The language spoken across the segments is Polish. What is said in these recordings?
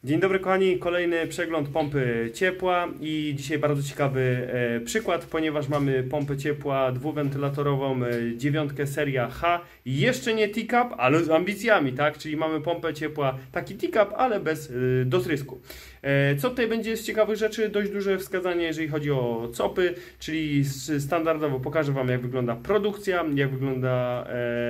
Dzień dobry kochani, kolejny przegląd pompy ciepła i dzisiaj bardzo ciekawy przykład, ponieważ mamy pompę ciepła dwuwentylatorową 9 seria H, jeszcze nie teacup, ale z ambicjami, tak? Czyli mamy pompę ciepła taki teacup, ale bez dotrysku. Co tutaj będzie z ciekawych rzeczy? Dość duże wskazanie, jeżeli chodzi o copy, czyli standardowo pokażę Wam, jak wygląda produkcja, jak wygląda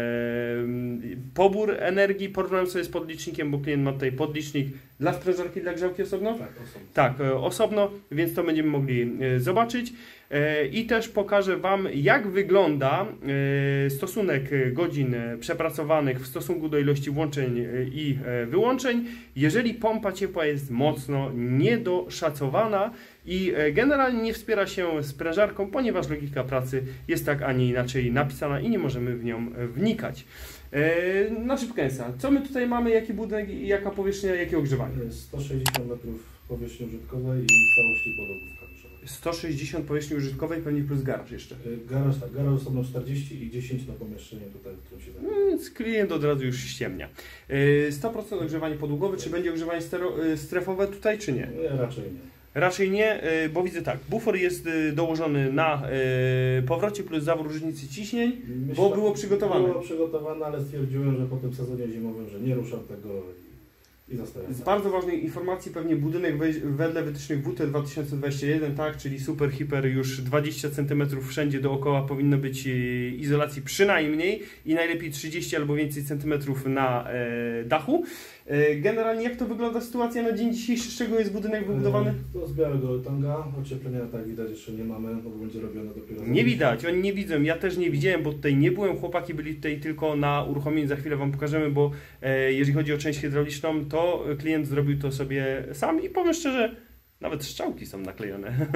pobór energii. Porównałem sobie z podlicznikiem, bo klient ma tutaj podlicznik dla sprężarki, dla grzałki osobno? Tak, osobno. Tak, osobno, więc to będziemy mogli zobaczyć. I też pokażę Wam, jak wygląda stosunek godzin przepracowanych w stosunku do ilości włączeń i wyłączeń, jeżeli pompa ciepła jest mocno niedoszacowana i generalnie nie wspiera się sprężarką, ponieważ logika pracy jest tak, a nie inaczej napisana i nie możemy w nią wnikać. Na szybkęsa, co my tutaj mamy, jaki budynek i jaka powierzchnia, jakie ogrzewanie? 160 metrów powierzchni użytkowej i całości podłogówka duszowa. 160 powierzchni użytkowej, pewnie plus garaż jeszcze. Garaż, tak, garaż osobno 40 i 10 na pomieszczenie tutaj, w którym się zajmuje. Więc klient od razu już ściemnia. 100% ogrzewanie podłogowe, czy będzie ogrzewanie strefowe tutaj, czy nie? Raczej nie. Raczej nie, bo widzę tak, bufor jest dołożony na powrocie plus zawór różnicy ciśnień, bo było przygotowane. Było przygotowane, ale stwierdziłem, że po tym sezonie zimowym, że nie ruszam tego i zostawiam. Z bardzo ważnej informacji, pewnie budynek wedle wytycznych WT 2021, tak, czyli super, hiper, już 20 cm wszędzie dookoła powinno być izolacji przynajmniej i najlepiej 30 albo więcej centymetrów na dachu. Generalnie jak to wygląda sytuacja na dzień dzisiejszy, z czego jest budynek wybudowany? To z białego tanga, ocieplenia tak widać jeszcze nie mamy, bo będzie robione dopiero. Nie widać, oni nie widzą, ja też nie widziałem, bo tutaj nie byłem, chłopaki byli tutaj tylko na uruchomieniu, za chwilę Wam pokażemy, bo jeżeli chodzi o część hydrauliczną, to klient zrobił to sobie sam i powiem szczerze, nawet strzałki są naklejone.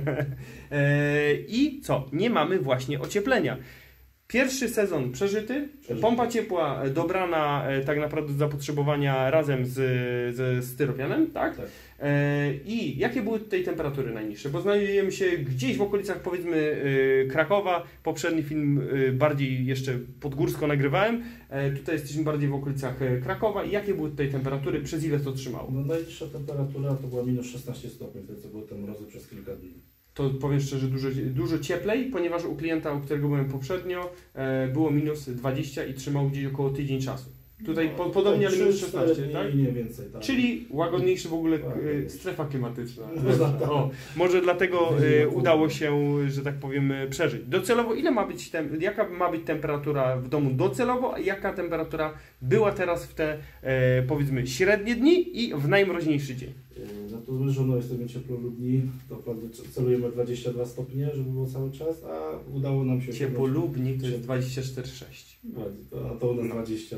I co? Nie mamy właśnie ocieplenia. Pierwszy sezon przeżyty, pompa ciepła dobrana tak naprawdę do zapotrzebowania razem ze styropianem, tak? Tak. I jakie były tutaj temperatury najniższe? Bo znajdujemy się gdzieś w okolicach, powiedzmy, Krakowa. Poprzedni film bardziej jeszcze podgórsko nagrywałem. Tutaj jesteśmy bardziej w okolicach Krakowa. I jakie były tutaj temperatury? Przez ile to trzymało? No, najniższa temperatura to była minus 16 stopni, wtedy co były te mrozy przez kilka dni. To powiem szczerze, dużo cieplej, ponieważ u klienta, u którego byłem poprzednio, było minus 20 i trzymał gdzieś około tydzień czasu. Tutaj no, podobnie, ale minus 16, tak? I nie więcej, tak. Czyli łagodniejszy w ogóle strefa klimatyczna. Tak. O, może dlatego udało się, że tak powiem, przeżyć. Docelowo ile ma być, jaka ma być temperatura w domu docelowo, a jaka temperatura była teraz w te, powiedzmy, średnie dni i w najmroźniejszy dzień? No to żoną jesteśmy ciepłolubni, to celujemy 22 stopnie, żeby było cały czas, a udało nam się... Ciepłolubni to jest 24,6. To u nas 22.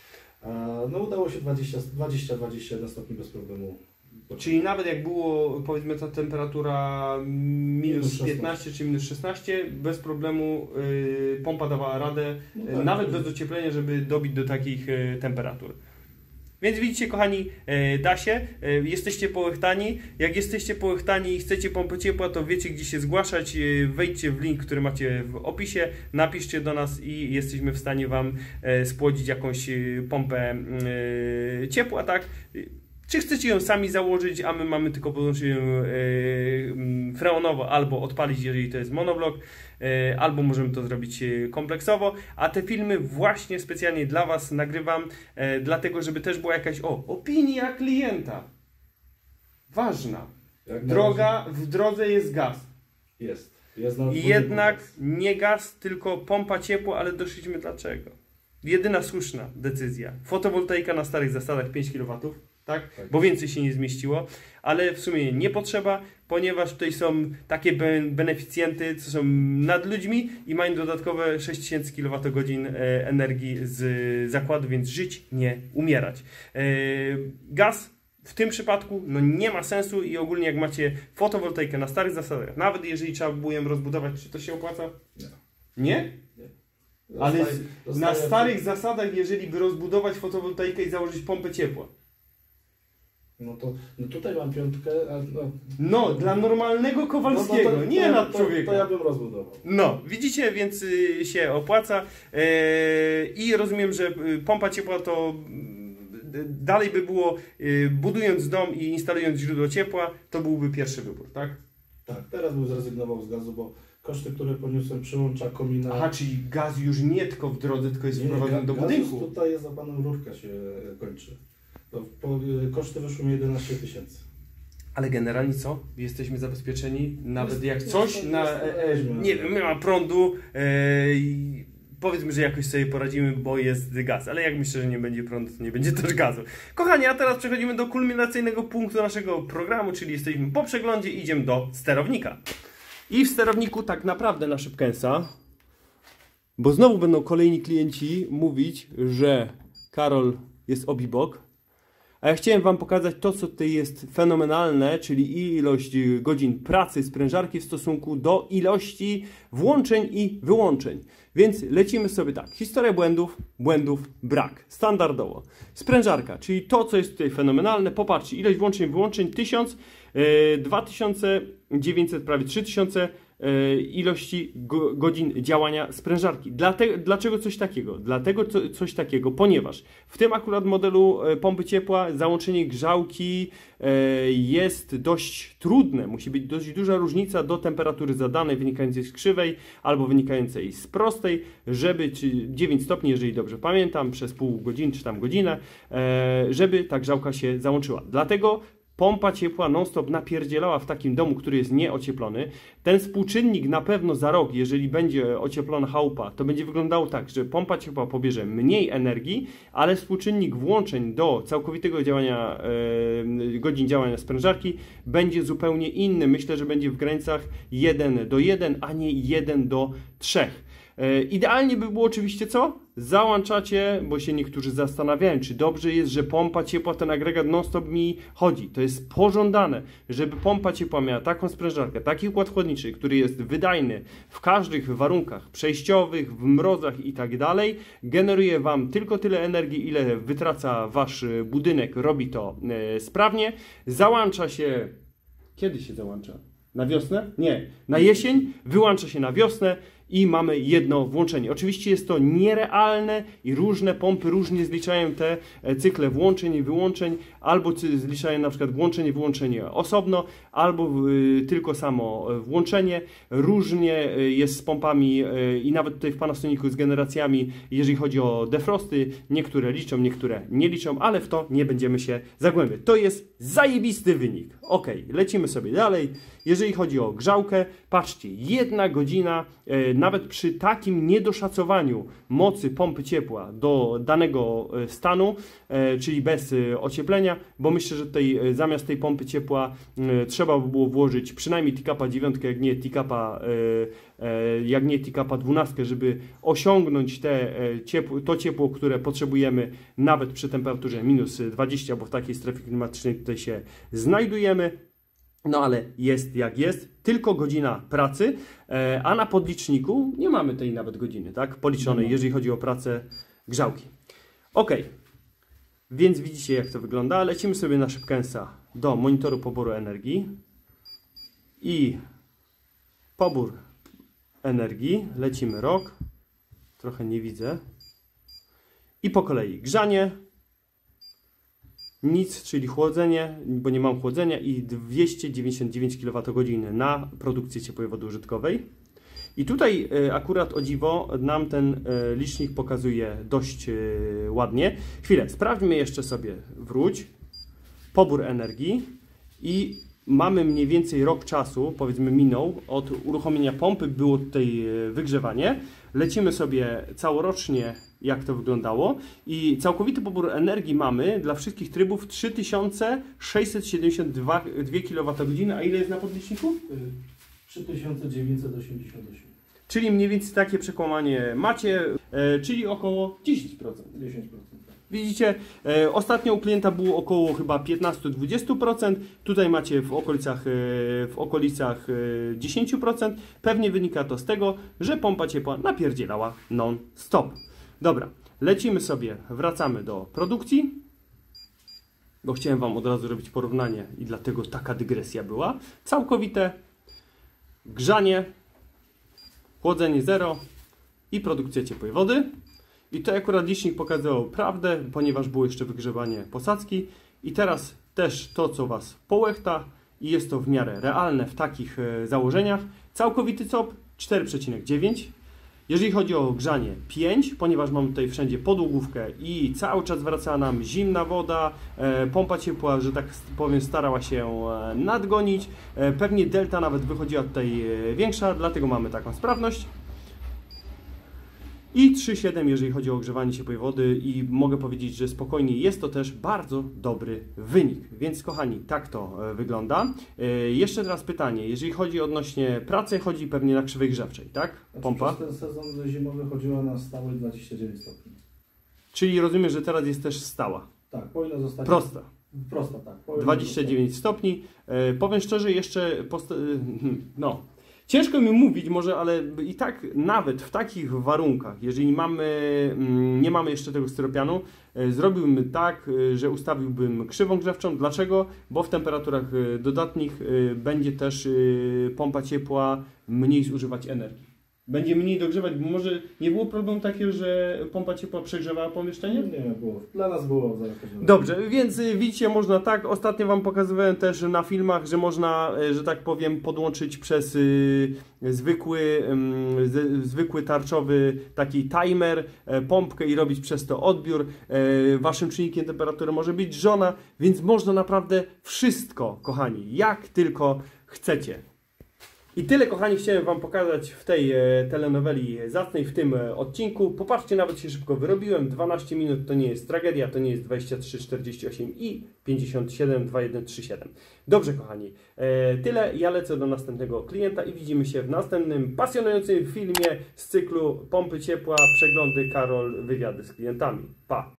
No udało się 20-21 stopni bez problemu. Czyli nawet jak było, powiedzmy, ta temperatura minus 15 czy minus 16, bez problemu pompa dawała radę, no tak, nawet bez ocieplenia, żeby dobić do takich temperatur. Więc widzicie, kochani, da się, jesteście połechtani. Jak jesteście połechtani i chcecie pompę ciepła, to wiecie, gdzie się zgłaszać. Wejdźcie w link, który macie w opisie, napiszcie do nas i jesteśmy w stanie Wam spłodzić jakąś pompę ciepła, tak? Czy chcecie ją sami założyć, a my mamy tylko podłączyć freonowo albo odpalić, jeżeli to jest monoblok, albo możemy to zrobić kompleksowo, a te filmy właśnie specjalnie dla Was nagrywam, dlatego żeby też była jakaś opinia klienta. Ważna. W drodze jest gaz. Jest. I jednak nie gaz, tylko pompa ciepła, ale doszliśmy dlaczego. Jedyna słuszna decyzja. Fotowoltaika na starych zasadach 5 kW. Tak? Bo więcej się nie zmieściło, ale w sumie nie potrzeba, ponieważ tutaj są takie beneficjenty, co są nad ludźmi i mają dodatkowe 6000 kWh energii z zakładu, więc żyć, nie umierać. Gaz w tym przypadku no nie ma sensu i ogólnie jak macie fotowoltaikę na starych zasadach, nawet jeżeli trzeba było ją rozbudować, czy to się opłaca? Nie? Nie? Ale na starych zasadach, jeżeli by rozbudować fotowoltaikę i założyć pompę ciepła, no tutaj mam piątkę, no dla normalnego Kowalskiego, nie nad człowieka. To ja bym rozbudował. No, widzicie, więc się opłaca i rozumiem, że pompa ciepła to dalej by było, budując dom i instalując źródło ciepła, to byłby pierwszy wybór, tak? Tak, teraz bym zrezygnował z gazu, bo koszty, które poniosłem, przyłącza, komina... Aha, czyli gaz już nie tylko w drodze, tylko jest wprowadzony do budynku. Tutaj jest za panem rurka się kończy. Koszty wyszły mi 11 000. Ale generalnie co? Jesteśmy zabezpieczeni, nawet jak coś, nie no. wiem, nie ma prądu, powiedzmy, że jakoś sobie poradzimy, bo jest gaz, ale jak myślę, że nie będzie prądu, to nie będzie też gazu. Kochani, a teraz przechodzimy do kulminacyjnego punktu naszego programu, czyli jesteśmy po przeglądzie, idziemy do sterownika. I w sterowniku tak naprawdę na szybkęsa, bo znowu będą kolejni klienci mówić, że Karol jest obibok. A ja chciałem Wam pokazać to, co tutaj jest fenomenalne, czyli ilość godzin pracy sprężarki w stosunku do ilości włączeń i wyłączeń. Więc lecimy sobie tak. Historia błędów brak. Standardowo. Sprężarka, czyli to, co jest tutaj fenomenalne. Popatrzcie, ilość włączeń i wyłączeń 1000, 2900, prawie 3000 ilości godzin działania sprężarki. Dlaczego coś takiego? Dlatego coś takiego, ponieważ w tym akurat modelu pompy ciepła załączenie grzałki jest dość trudne. Musi być dość duża różnica do temperatury zadanej wynikającej z krzywej albo wynikającej z prostej, żeby 9 stopni, jeżeli dobrze pamiętam, przez pół godziny czy tam godzinę, żeby ta grzałka się załączyła. Dlatego pompa ciepła non-stop napierdzielała w takim domu, który jest nieocieplony. Ten współczynnik na pewno za rok, jeżeli będzie ocieplona chałupa, to będzie wyglądało tak, że pompa ciepła pobierze mniej energii, ale współczynnik włączeń do całkowitego działania, godzin działania sprężarki będzie zupełnie inny. Myślę, że będzie w granicach 1:1, a nie 1:3. Idealnie by było oczywiście co? Załączacie, bo się niektórzy zastanawiają, czy dobrze jest, że pompa ciepła, ten agregat non-stop mi chodzi. To jest pożądane, żeby pompa ciepła miała taką sprężarkę, taki układ chłodniczy, który jest wydajny w każdych warunkach przejściowych, w mrozach i tak dalej. Generuje Wam tylko tyle energii, ile wytraca Wasz budynek, robi to sprawnie. Załącza się... Kiedy się załącza? Na wiosnę? Nie. Na jesień, wyłącza się na wiosnę i mamy jedno włączenie. Oczywiście jest to nierealne i różne pompy różnie zliczają te cykle włączeń i wyłączeń, albo zliczają na przykład włączenie i wyłączenie osobno, albo tylko samo włączenie. Różnie jest z pompami i nawet tutaj w Panasonicu z generacjami, jeżeli chodzi o defrosty. Niektóre liczą, niektóre nie liczą, ale w to nie będziemy się zagłębiać. To jest zajebisty wynik. Ok, lecimy sobie dalej. Jeżeli chodzi o grzałkę, patrzcie, 1 godzina, nawet przy takim niedoszacowaniu mocy pompy ciepła do danego stanu, czyli bez ocieplenia, bo myślę, że tutaj zamiast tej pompy ciepła trzeba by było włożyć przynajmniej T-Capa 9, jak nie T-Capa 12, żeby osiągnąć to ciepło, które potrzebujemy nawet przy temperaturze minus 20, bo w takiej strefie klimatycznej tutaj się znajdujemy. No ale jest jak jest, tylko godzina pracy, a na podliczniku nie mamy tej nawet godziny, tak? Policzonej, jeżeli chodzi o pracę grzałki. Ok, więc widzicie jak to wygląda. Lecimy sobie na szybkęsa do monitoru poboru energii i pobór energii. Lecimy rok, trochę nie widzę. I po kolei grzanie. Nic, czyli chłodzenie, bo nie mam chłodzenia i 299 kWh na produkcję ciepłej wody użytkowej. I tutaj akurat o dziwo nam ten licznik pokazuje dość ładnie. Chwilę, sprawdźmy jeszcze sobie, wróć, pobór energii i mamy mniej więcej rok czasu, powiedzmy minął, od uruchomienia pompy było tutaj wygrzewanie. Lecimy sobie całorocznie, jak to wyglądało i całkowity pobór energii mamy dla wszystkich trybów 3672 kWh, a ile jest na podliczniku? 3988. Czyli mniej więcej takie przekłamanie macie, czyli około 10%. 10%. Widzicie, ostatnio u klienta było około chyba 15-20%, tutaj macie w okolicach 10%. Pewnie wynika to z tego, że pompa ciepła napierdzielała non-stop. Dobra, lecimy sobie, wracamy do produkcji, bo chciałem Wam od razu robić porównanie i dlatego taka dygresja była. Całkowite grzanie, chłodzenie 0 i produkcja ciepłej wody. I to akurat licznik pokazywał prawdę, ponieważ było jeszcze wygrzewanie posadzki. I teraz też to, co Was połechta i jest to w miarę realne w takich założeniach. Całkowity COP 4,9. Jeżeli chodzi o grzanie 5, ponieważ mamy tutaj wszędzie podłogówkę i cały czas wraca nam zimna woda, pompa ciepła, że tak powiem, starała się nadgonić. Pewnie delta nawet wychodziła tutaj większa, dlatego mamy taką sprawność. I 3,7 jeżeli chodzi o ogrzewanie ciepłej wody i mogę powiedzieć, że spokojnie jest to też bardzo dobry wynik. Więc kochani, tak to wygląda. Jeszcze teraz pytanie, jeżeli chodzi odnośnie pracy, chodzi pewnie na krzywej grzewczej, tak? Pompa. Przez ten sezon zimowy chodziła na stałe 29 stopni. Czyli rozumiem, że teraz jest też stała. Tak, powinno zostać... Prosta. Prosta, tak. 29 stopni. Powiem szczerze, jeszcze... No... Ciężko mi mówić może, ale i tak nawet w takich warunkach, jeżeli nie mamy jeszcze tego styropianu, zrobiłbym tak, że ustawiłbym krzywą grzewczą. Dlaczego? Bo w temperaturach dodatnich będzie też pompa ciepła mniej zużywać energii. Będzie mniej dogrzewać, bo może nie było problemu takiego, że pompa ciepła przegrzewała pomieszczenie? Nie było. Dla nas było. Dobrze, więc widzicie, można tak. Ostatnio Wam pokazywałem też na filmach, że można, że tak powiem, podłączyć przez zwykły tarczowy taki timer, pompkę i robić przez to odbiór. Waszym czynnikiem temperatury może być żona, więc można naprawdę wszystko, kochani, jak tylko chcecie. I tyle, kochani, chciałem Wam pokazać w tej telenoweli zacnej, w tym odcinku. Popatrzcie, nawet się szybko wyrobiłem. 12 minut to nie jest tragedia, to nie jest 23:48 i 57:21:37. Dobrze, kochani, tyle. Ja lecę do następnego klienta i widzimy się w następnym pasjonującym filmie z cyklu Pompy Ciepła, przeglądy, Karol, wywiady z klientami. Pa!